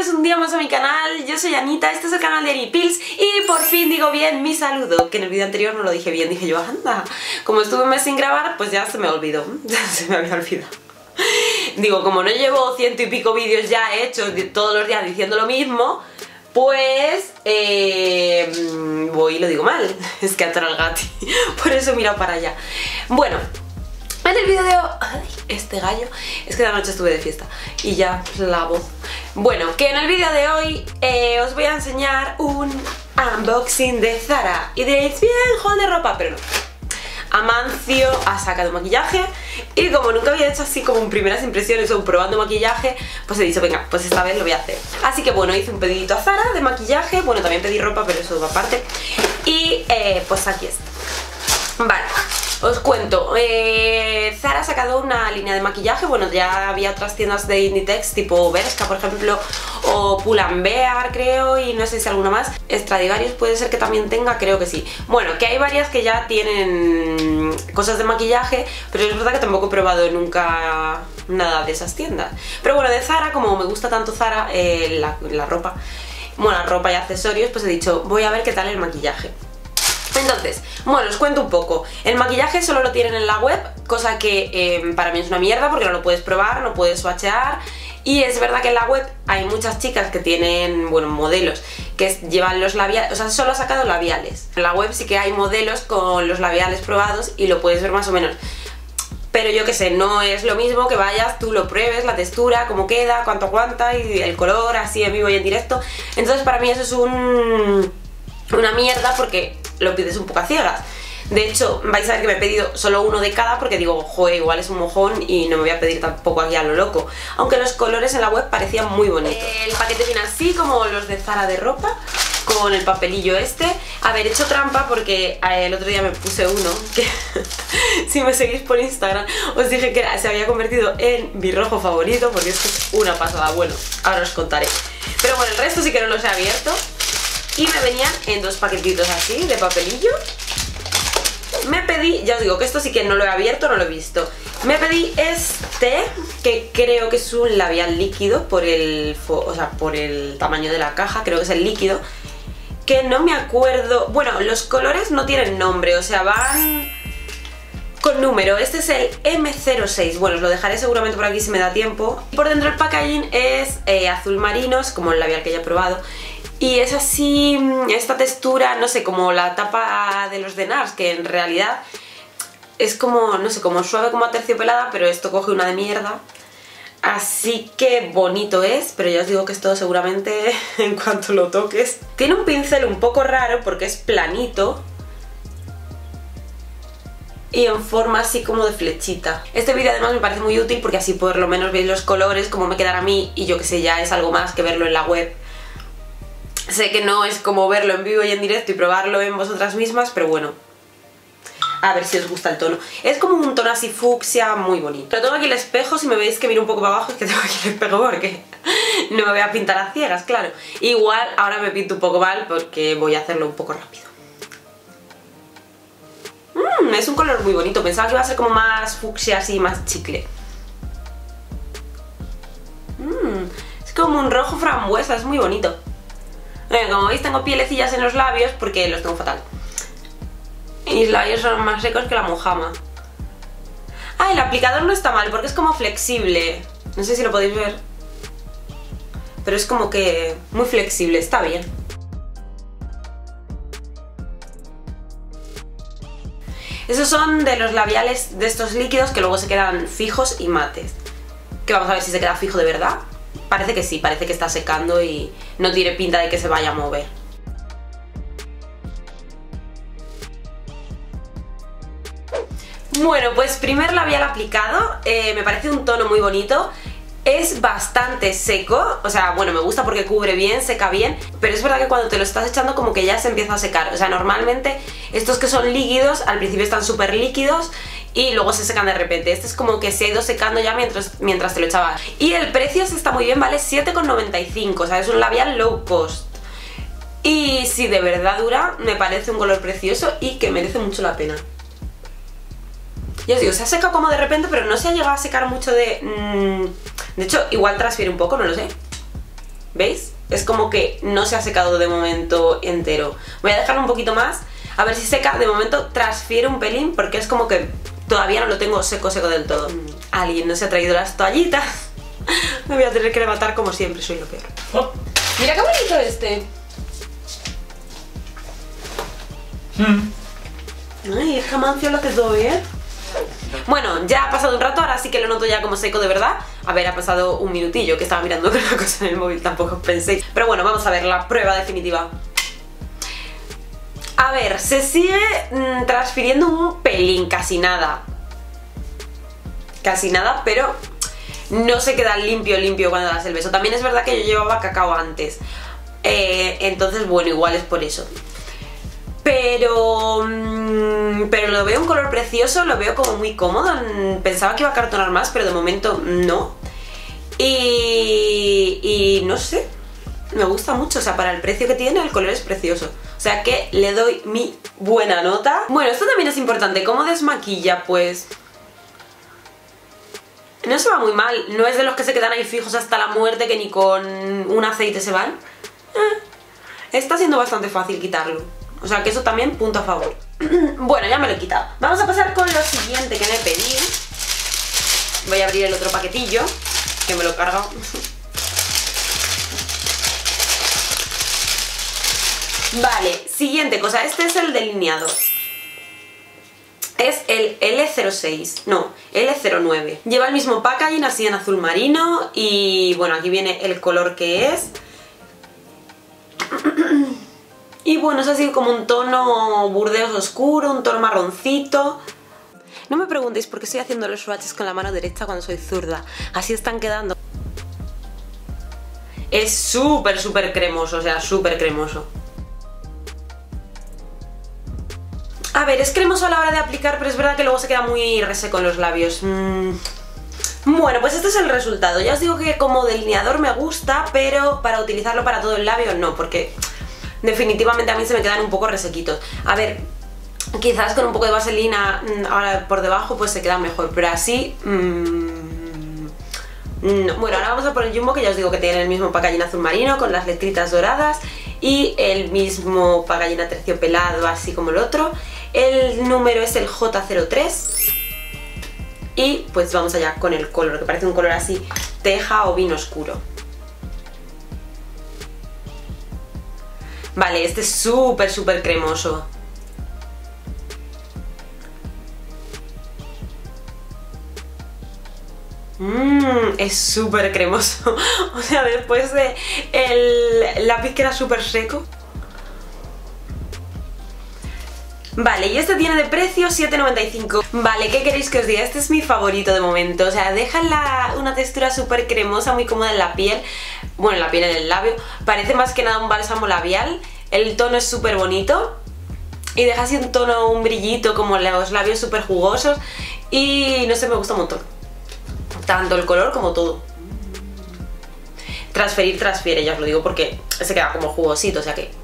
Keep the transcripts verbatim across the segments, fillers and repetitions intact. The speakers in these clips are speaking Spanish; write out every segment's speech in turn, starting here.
bienvenidos un día más a mi canal. Yo soy Anita, este es el canal de Anipils y por fin digo bien mi saludo, que en el vídeo anterior no lo dije bien, dije yo, anda, como estuve un mes sin grabar, pues ya se me olvidó, ya se me había olvidado. Digo, como no llevo ciento y pico vídeos ya hechos todos los días diciendo lo mismo, pues eh, voy y lo digo mal, es que atrás el gati, por eso mira para allá. Bueno, en el vídeo de hoy, ay, este gallo, es que la noche estuve de fiesta y ya la voz. Bueno, que en el vídeo de hoy eh, os voy a enseñar un unboxing de Zara. Y diréis, bien, haul de ropa, pero no. Amancio ha sacado maquillaje y como nunca había hecho así como en primeras impresiones o probando maquillaje, pues he dicho, venga, pues esta vez lo voy a hacer. Así que bueno, hice un pedidito a Zara de maquillaje, bueno, también pedí ropa, pero eso va aparte. Y eh, pues aquí está. Vale, os cuento, eh, Zara ha sacado una línea de maquillaje, bueno, ya había otras tiendas de Inditex tipo Bershka, por ejemplo, o Pull&Bear, creo, y no sé si alguna más. Stradivarius puede ser que también tenga, creo que sí. Bueno, que hay varias que ya tienen cosas de maquillaje, pero es verdad que tampoco he probado nunca nada de esas tiendas. Pero bueno, de Zara, como me gusta tanto Zara, eh, la, la ropa, bueno, la ropa y accesorios, pues he dicho, voy a ver qué tal el maquillaje. Entonces, bueno, os cuento un poco. El maquillaje solo lo tienen en la web, cosa que eh, para mí es una mierda porque no lo puedes probar, no puedes swatchear. Y es verdad que en la web hay muchas chicas que tienen, bueno, modelos que llevan los labiales, o sea, solo ha sacado labiales. En la web sí que hay modelos con los labiales probados y lo puedes ver más o menos. Pero yo qué sé, no es lo mismo que vayas, tú lo pruebes, la textura, cómo queda, cuánto aguanta y el color, así en vivo y en directo. Entonces para mí eso es un, una mierda porque lo pides un poco a ciegas. De hecho, vais a ver que me he pedido solo uno de cada porque digo, joder, igual es un mojón y no me voy a pedir tampoco aquí a lo loco. Aunque los colores en la web parecían muy bonitos. El paquete viene así, como los de Zara de ropa, con el papelillo este. Haber hecho trampa porque el otro día me puse uno que si me seguís por Instagram os dije que se había convertido en mi rojo favorito porque esto es una pasada. Bueno, ahora os contaré. Pero bueno, el resto sí que no los he abierto. Y me venían en dos paquetitos así, de papelillo. Me pedí, ya os digo que esto sí que no lo he abierto, no lo he visto. Me pedí este, que creo que es un labial líquido por el, o sea, por el tamaño de la caja, creo que es el líquido. Que no me acuerdo, bueno, los colores no tienen nombre, o sea, van con número. Este es el eme cero seis, bueno, os lo dejaré seguramente por aquí si me da tiempo. Por dentro el packaging es eh, azul marino, es como el labial que ya he probado. Y es así, esta textura, no sé, como la tapa de los de NARS, que en realidad es como, no sé, como suave, como aterciopelada, pero esto coge una de mierda. Así que bonito es, pero ya os digo que esto seguramente en cuanto lo toques. Tiene un pincel un poco raro porque es planito y en forma así como de flechita. Este vídeo además me parece muy útil porque así por lo menos veis los colores, cómo me quedan a mí, y yo que sé, ya es algo más que verlo en la web. Sé que no es como verlo en vivo y en directo y probarlo en vosotras mismas, pero bueno, a ver si os gusta el tono. Es como un tono así fucsia, muy bonito. Pero tengo aquí el espejo, si me veis que miro un poco para abajo es que tengo aquí el espejo porque no me voy a pintar a ciegas, claro. Igual ahora me pinto un poco mal porque voy a hacerlo un poco rápido. Mmm, es un color muy bonito, pensaba que iba a ser como más fucsia, así, más chicle. Mmm, es como un rojo frambuesa, es muy bonito. Bueno, como veis tengo pielecillas en los labios porque los tengo fatal. Y mis labios son más secos que la mojama. Ah, el aplicador no está mal porque es como flexible. No sé si lo podéis ver, pero es como que muy flexible, está bien. Esos son de los labiales de estos líquidos que luego se quedan fijos y mates. Que vamos a ver si se queda fijo de verdad. Parece que sí, parece que está secando y no tiene pinta de que se vaya a mover. Bueno, pues primer labial aplicado, eh, me parece un tono muy bonito. Es bastante seco, o sea, bueno, me gusta porque cubre bien, seca bien, pero es verdad que cuando te lo estás echando como que ya se empieza a secar. O sea, normalmente estos que son líquidos, al principio están súper líquidos y luego se secan de repente. Este es como que se ha ido secando ya mientras, mientras te lo echabas. Y el precio está muy bien, vale siete con noventa y cinco, o sea, es un labial low cost. Y si de verdad dura, me parece un color precioso y que merece mucho la pena. Ya os digo, se ha secado como de repente, pero no se ha llegado a secar mucho de... Mmm, de hecho, igual transfiere un poco, no lo sé. ¿Veis? Es como que no se ha secado de momento entero. Voy a dejarlo un poquito más, a ver si seca. De momento transfiere un pelín porque es como que todavía no lo tengo seco seco del todo. Mm. Alguien no se ha traído las toallitas. Me voy a tener que levantar como siempre, soy lo peor. Oh. Mira qué bonito este. Mm. Ay, es Amancio lo que doy, ¿eh? Bueno, ya ha pasado un rato, ahora sí que lo noto ya como seco de verdad. A ver, ha pasado un minutillo que estaba mirando otra cosa en el móvil, tampoco penséis. Pero bueno, vamos a ver la prueba definitiva. A ver, se sigue mmm, transfiriendo un pelín, casi nada. Casi nada, pero no se queda limpio, limpio cuando das el beso. También es verdad que yo llevaba cacao antes. Eh, entonces, bueno, igual es por eso. Pero, mmm, pero lo veo un color precioso, lo veo como muy cómodo. Pensaba que iba a cartonar más, pero de momento no. Y, y no sé, me gusta mucho, o sea, para el precio que tiene el color es precioso. O sea que le doy mi buena nota. Bueno, esto también es importante, ¿cómo desmaquilla? Pues no se va muy mal, no es de los que se quedan ahí fijos hasta la muerte que ni con un aceite se van. Eh, está siendo bastante fácil quitarlo. O sea que eso también, punto a favor. Bueno, ya me lo he quitado. Vamos a pasar con lo siguiente que me pedí. Voy a abrir el otro paquetillo, que me lo he cargado. Vale, siguiente cosa. Este es el delineador. Es el L cero seis, no, L cero nueve. Lleva el mismo packaging, así en azul marino. Y bueno, aquí viene el color que es. Y bueno, es así como un tono burdeos oscuro, un tono marroncito. No me preguntéis por qué estoy haciendo los swatches con la mano derecha cuando soy zurda. Así están quedando. Es súper, súper cremoso, o sea, súper cremoso. A ver, es cremoso a la hora de aplicar, pero es verdad que luego se queda muy reseco en los labios. Mm. Bueno, pues este es el resultado. Ya os digo que como delineador me gusta, pero para utilizarlo para todo el labio no, porque definitivamente a mí se me quedan un poco resequitos. A ver, quizás con un poco de vaselina ahora por debajo pues se queda mejor, pero así... Mmm, no. Bueno, ahora vamos a por el Jumbo, que ya os digo que tiene el mismo packaging azul marino con las letritas doradas y el mismo packaging aterciopelado así como el otro. El número es el J cero tres y pues vamos allá con el color, que parece un color así teja o vino oscuro. Vale, este es súper, súper cremoso. Mmm, es súper cremoso. O sea, después de el lápiz que era súper seco. Vale, y este tiene de precio siete noventa y cinco. Vale, ¿qué queréis que os diga? Este es mi favorito de momento. O sea, deja la, una textura súper cremosa, muy cómoda en la piel. Bueno, en la piel, en el labio. Parece más que nada un bálsamo labial. El tono es súper bonito y deja así un tono, un brillito, como los labios súper jugosos. Y no sé, me gusta un montón. Tanto el color como todo. Transferir, transfiere, ya os lo digo, porque se queda como jugosito, o sea que...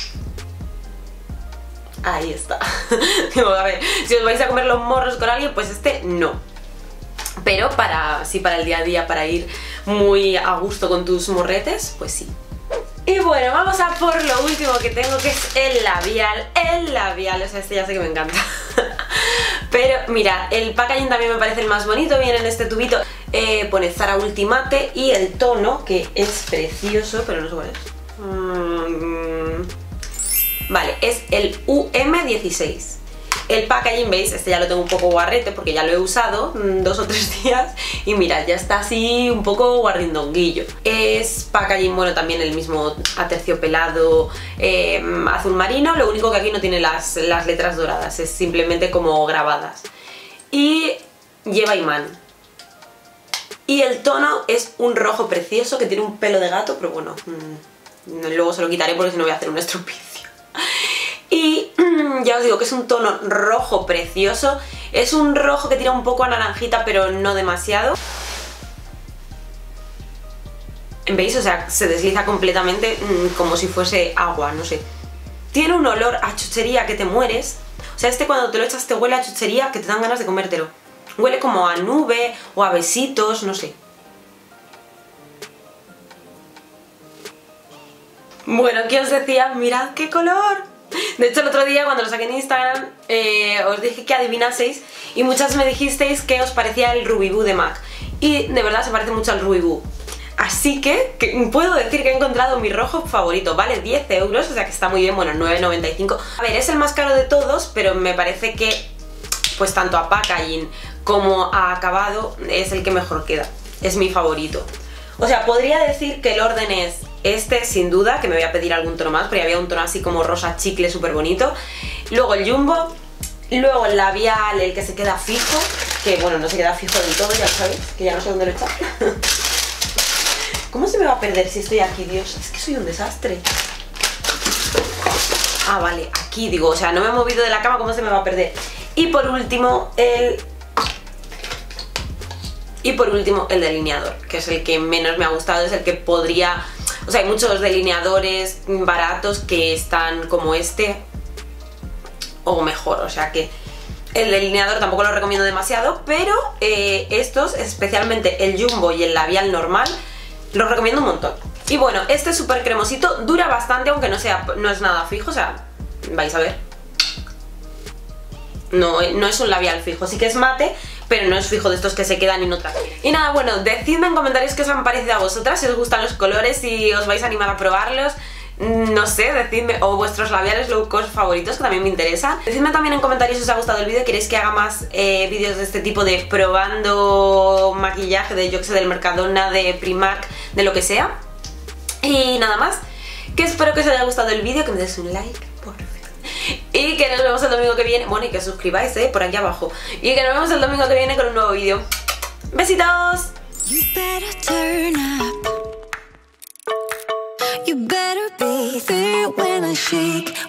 Ahí está. Digo, a ver, si os vais a comer los morros con alguien, pues este no. Pero para, sí, para el día a día, para ir muy a gusto con tus morretes, pues sí. Y bueno, vamos a por lo último que tengo, que es el labial. El labial, o sea, este ya sé que me encanta. Pero mirad, el packaging también me parece el más bonito. Viene en este tubito, eh, pone Zara Ultimate y el tono, que es precioso, pero no sé cuál es. Mm, vale, es el U M dieciséis. El packaging, veis, este ya lo tengo un poco guarrete porque ya lo he usado mmm, dos o tres días y mirad, ya está así un poco guarrindonguillo. Es packaging, bueno, también el mismo aterciopelado eh, azul marino, lo único que aquí no tiene las, las letras doradas, es simplemente como grabadas. Y lleva imán. Y el tono es un rojo precioso que tiene un pelo de gato, pero bueno, mmm, luego se lo quitaré porque si no voy a hacer un estropicio. Y ya os digo que es un tono rojo precioso. Es un rojo que tira un poco a naranjita, pero no demasiado. ¿Veis? O sea, se desliza completamente mmm, como si fuese agua, no sé. Tiene un olor a chuchería que te mueres. O sea, este cuando te lo echas te huele a chuchería que te dan ganas de comértelo. Huele como a nube o a besitos, no sé. Bueno, ¿qué os decía? Mirad qué color. De hecho, el otro día cuando lo saqué en Instagram eh, os dije que adivinaseis y muchas me dijisteis que os parecía el Ruby Boo de MAC. Y de verdad se parece mucho al Ruby Boo. Así que, que puedo decir que he encontrado mi rojo favorito. Vale diez euros, o sea que está muy bien, bueno, nueve noventa y cinco. A ver, es el más caro de todos, pero me parece que pues tanto a packaging como a acabado es el que mejor queda. Es mi favorito. O sea, podría decir que el orden es este, sin duda, que me voy a pedir algún tono más, porque había un tono así como rosa chicle súper bonito. Luego el Jumbo, luego el labial, el que se queda fijo, que bueno, no se queda fijo del todo, ya lo sabéis, que ya no sé dónde lo he echado. ¿Cómo se me va a perder si estoy aquí, Dios? Es que soy un desastre. Ah, vale, aquí digo, o sea, no me he movido de la cama, ¿cómo se me va a perder? Y por último, el... Y por último, el delineador, que es el que menos me ha gustado, es el que podría... O sea, hay muchos delineadores baratos que están como este, o mejor, o sea que... El delineador tampoco lo recomiendo demasiado, pero eh, estos, especialmente el Jumbo y el labial normal, los recomiendo un montón. Y bueno, este súper cremosito dura bastante, aunque no, sea, no es nada fijo, o sea, vais a ver. No, no es un labial fijo, sí que es mate, pero no es fijo de estos que se quedan y no traen. Y nada, bueno, decidme en comentarios qué os han parecido a vosotras, si os gustan los colores, si os vais a animar a probarlos. No sé, decidme, o vuestros labiales low cost favoritos, que también me interesa. Decidme también en comentarios si os ha gustado el vídeo, queréis que haga más eh, vídeos de este tipo de probando maquillaje, de yo que sé, del Mercadona, de Primark, de lo que sea. Y nada más, que espero que os haya gustado el vídeo, que me des un like, por favor. Y que nos vemos el domingo que viene, bueno, y que os suscribáis, eh, por aquí abajo. Y que nos vemos el domingo que viene con un nuevo vídeo. ¡Besitos! You better turn up. You better be there when I shake.